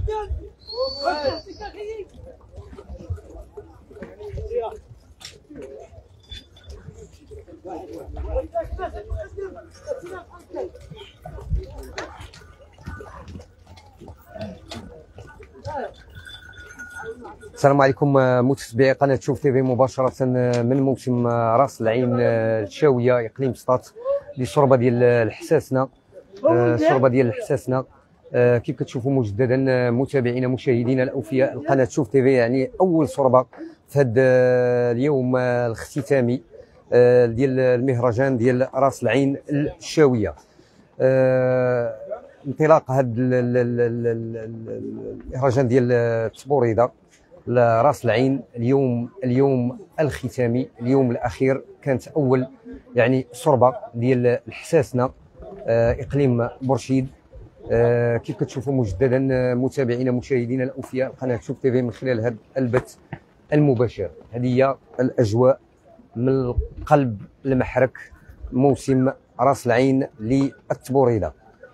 السلام عليكم متابعي قناه شوف تيفي مباشره من موسم راس العين الشاويه اقليم سطات للشوربه ديال الحساسنه. الشوربه ديال الحساسنه كيف كتشوفوا مجددا متابعينا مشاهدينا الاوفياء القناه شوف تيفي، يعني اول شوربه في هذا اليوم الاختتامي ديال المهرجان ديال راس العين الشاويه. انطلاق هذا المهرجان ديال التبوريده لراس العين اليوم الختامي، اليوم الاخير. كانت اول يعني شوربه ديال الحساسنه اقليم برشيد. كيف كتشوفوا مجددا متابعينا مشاهدينا الاوفياء قناه شوف تيفي من خلال هذا البث المباشر. هذه هي الاجواء من قلب المحرك موسم راس العين للتبوريده.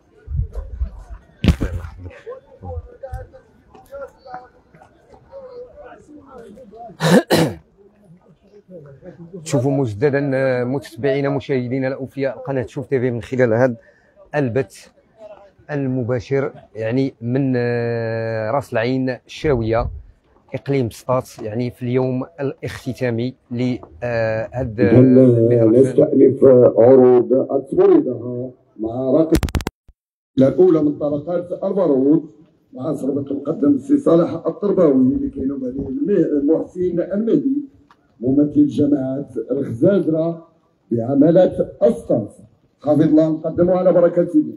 تشوفوا مجددا متابعينا مشاهدينا الاوفياء قناه شوف تيفي من خلال هذا البث المباشر، يعني من راس العين الشاويه اقليم سطات، يعني في اليوم الاختتامي لهذا المهرجان. نستأنف عروض التبوريده مع راقب الاولى من طلقات البارود مع شربة المقدم السي صالح الطرباوي اللي كينوب عليه محسن المهدي ممثل جماعة الخزازرة بعمالة أسطنس. حفظ الله نقدمه على بركة الله.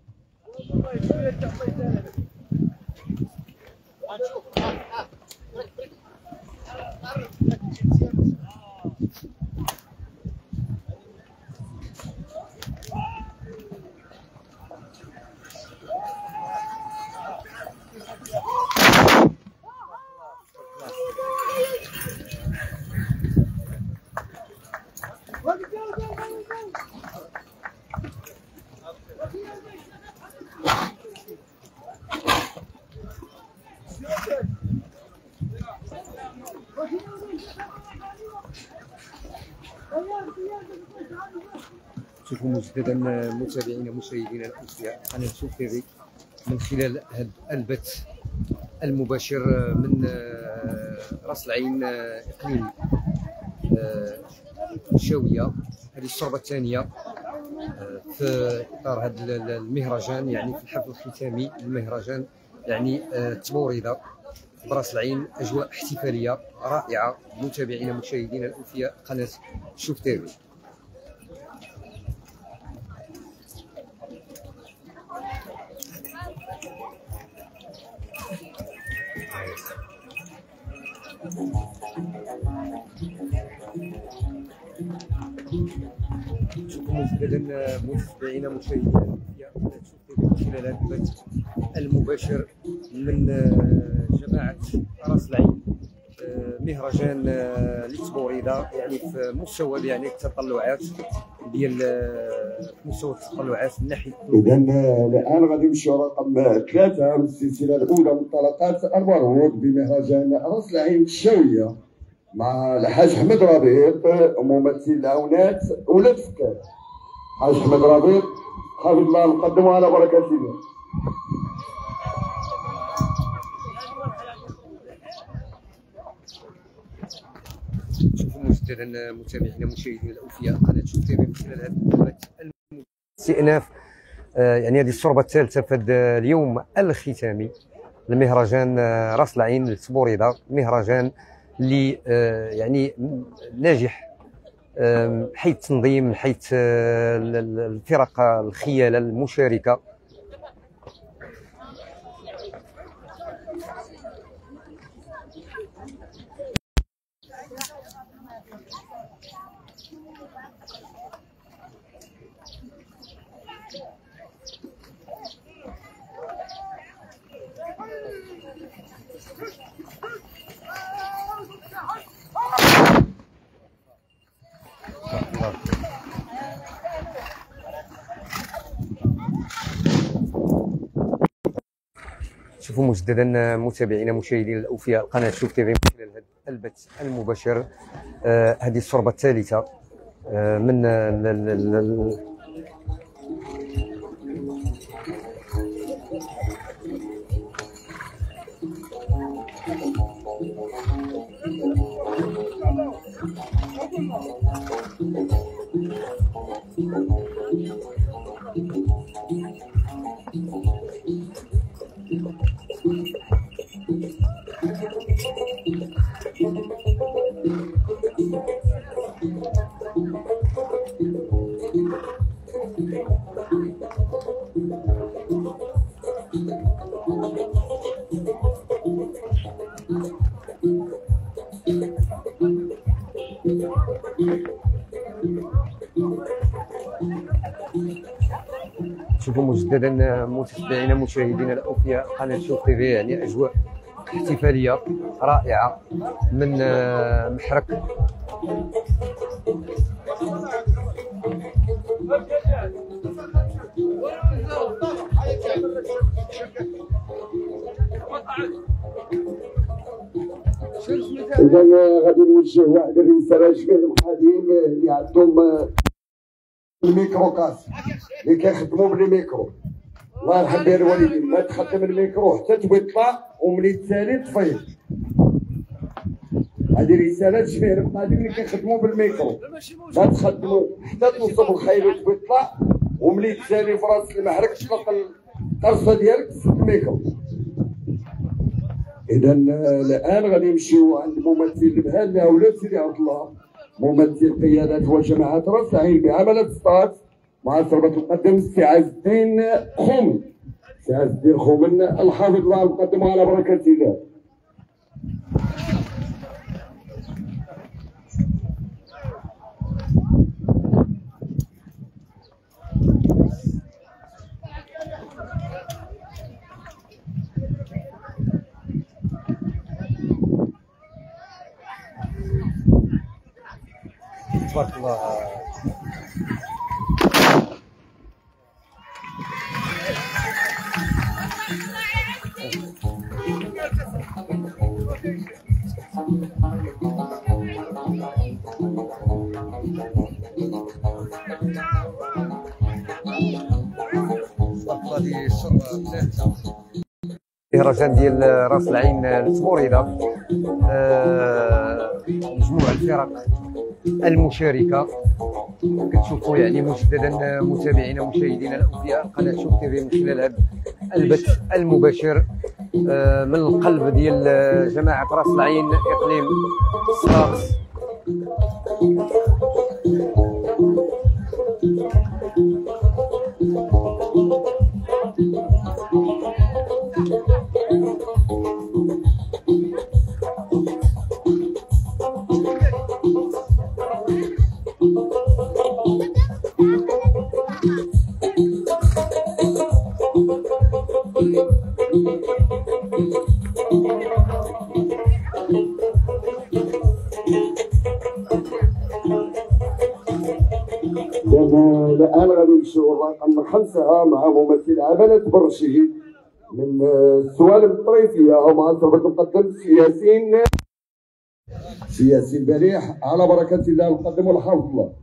شوفوا مجددا متابعينا مشاهدينا الاوفياء قناه شوف تيفي من خلال هذا البث المباشر من راس العين اقليم الشاويه. هذه الشوربه الثانيه في اطار هذا المهرجان، يعني في الحفل الختامي للمهرجان يعني التبوريده براس العين. اجواء احتفاليه رائعه متابعينا مشاهدينا الاوفياء قناه شوف تيفي. شوفوا مجددا متابعينا مشاهدينا الاوفياء قناه شوف تيفي من خلال هذا البث المباشر من جماعه راس العين مهرجان للتبوريده، يعني في مستوى يعني التطلعات ديال مستوى التطلعات من ناحيه. اذا الان غادي نمشيو رقم 3 من السلسله الاولى من طلقات البارود بمهرجان راس العين الشاويه مع الحاج حمد ربيط ممثل العونات ولاد فكان. حاج حمد ربيط حفظ الله نقدمه على بركه الله. شوفوا مجددا متابعينا مشاهدينا الاوفياء قناه شوف تيفي من خلال هذا البث استئناف يعني هذه الشوربه الثالثه في هذا اليوم الختامي لمهرجان راس العين للتبوريده. مهرجان اللي يعني ناجح من حيث التنظيم، من حيث الفرق الخياله المشاركه. شوفوا مجددا متابعينا مشاهدينا الاوفياء قناه شوف تي في من خلال هذا البث المباشر. هذه الصربه الثالثه من شوفوا مجددا متابعينا مشاهدينا الاوفياء قناه شوف تي في، يعني اجواء احتفاليه رائعه من محرك إذا غادي نوجه واحد الرسالة لجميع المقادين اللي عندهم الميكرو كاس اللي كيخدموا بالميكرو. الله يرحم بها الوالدين، ما تخدم الميكرو حتى تطلع وملي تسالي تفيض. هذه رسالة لجميع المقادين اللي كيخدموا بالميكرو، ما تخدموا حتى توصل الخيل وتطلع وملي تسالي في راس المحرك تطلق القرصة ديالك تسد الميكرو. إذا الآن غادي نمشيو عند ممثل بحال ولاد سيدي عبد الله، ممثل قيادات وجماعات راس العين بعملة ستارت مع صربة المقدم السي عز الدين خومن. السي عز الدين خومن الحافظ الله المقدم على بركة الله. تبارك الله. هذه الشربة الثالثة مهرجان ديال راس العين التبوريده. مجموع الفرق المشاركه كتشوفوا يعني مجددا متابعينا مشاهدينا الاوفياء قناه شوف تي في من خلال هذا البث المباشر من القلب ديال جماعه راس العين اقليم صراقس. الآن غادي نمشيو رقم 5 مع ممثل عملة برشيد من السوالم الطريفية ومع صربة المقدم ياسين بليح على بركة الله المقدم والحافظ الله.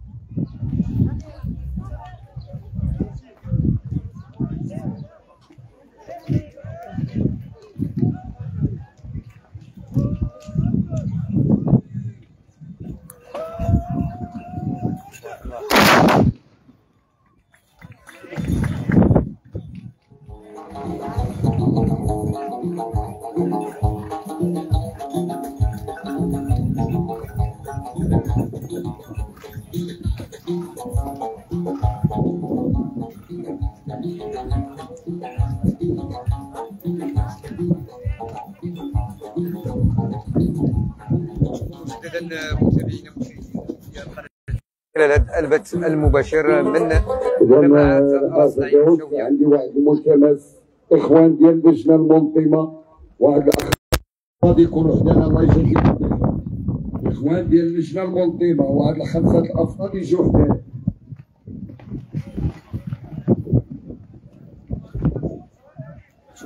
خلال هذا البث المباشر من جماعة راس العين. عندي واحد الملتمس اخوان ديال اللجنه المنظمه، واحد الاخ غادي يكونوا حدانا الله يجازيك بخير. اخوان ديال اللجنه المنظمه واحد الخمسه الافراد يجوا حدانا.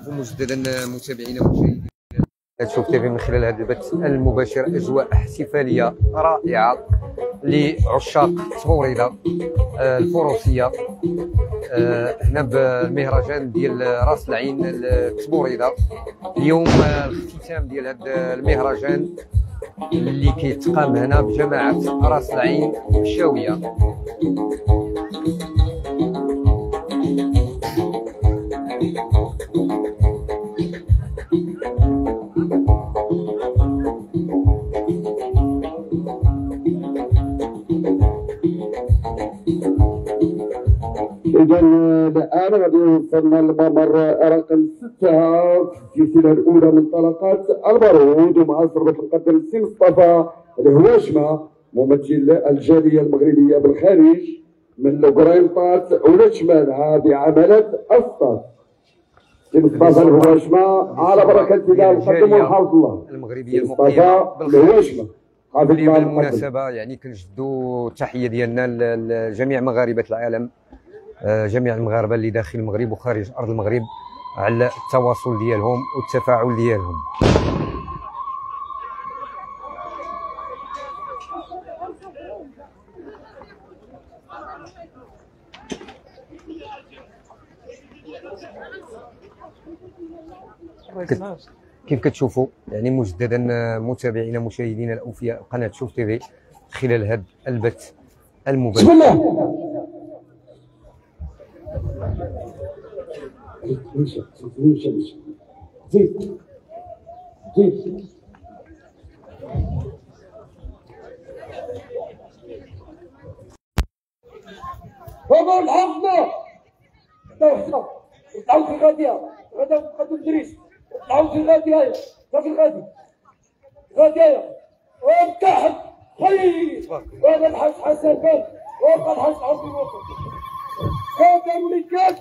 كتشوفوا مجددا متابعينا مشاهدينا تشوف تيفي من خلال هذا البث المباشر اجواء احتفاليه رائعه لعشاق تبوريده الفروسيه هنا بالمهرجان ديال راس العين تبوريده. اليوم الاختتام ديال هذا المهرجان اللي كيتقام هنا بجماعه راس العين الشاويه. إذا الآن غادي وصلنا للممر رقم 6 في السلسلة الأولى من طلقات البارود، ومع سربة المقدم السي مصطفى الهواشمة ممثل الجالية المغربية بالخارج من الكرينطات ولاد شمالها بعملة الصاد. السي مصطفى الهواشمة على بركة الله نقدم ونحافظ الله المغربية المقيمة بالخارج. بالمناسبة يعني كنجدوا التحية ديالنا لجميع مغاربة العالم، جميع المغاربه اللي داخل المغرب وخارج ارض المغرب على التواصل ديالهم والتفاعل ديالهم. كيف كتشوفوا يعني مجددا متابعينا مشاهدينا الاوفياء قناه شوف تيفي خلال هذا البث المباشر. زيد هما الحفظة طلعوا في الغادية غدا نقدم الدريس، طلعوا في الغادية في الغادية وتحت خيي وهذا الحاج حسن بن وهذا الحاج عبد الوهاب هذا الملكات.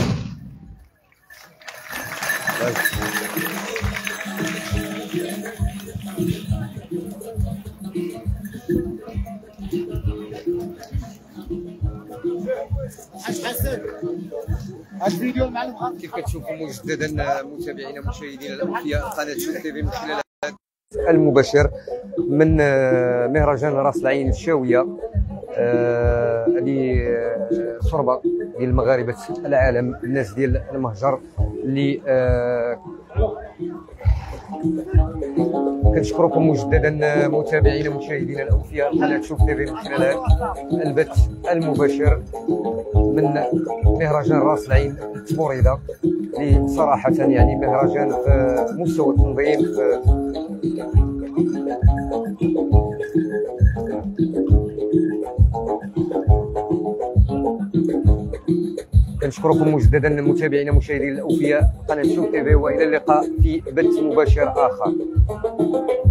حسن الفيديو مع المخاطب. كيف كتشوفوا مجددا متابعينا مشاهدينا الاوفياء قناه شوف تيفي من خلال المباشر من مهرجان راس العين الشاويه هذه صربه ديال مغاربه العالم، الناس ديال المهجر اللي كنشكركم مجددا متابعينا مشاهدينا الاوفياء قناه شوف تيفي من خلال البث المباشر من مهرجان راس العين تبوريده اللي صراحه يعني مهرجان في مستوى التنظيم كنشكركم مجددا متابعينا مشاهدينا الاوفياء قناه شوف تيفي، والى اللقاء في بث مباشر اخر.